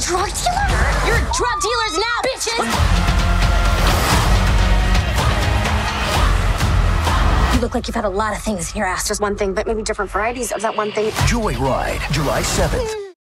drug dealer? You're drug dealers now, bitches! You look like you've had a lot of things in your ass. Just one thing, but maybe different varieties of that one thing. Joyride, July 7th.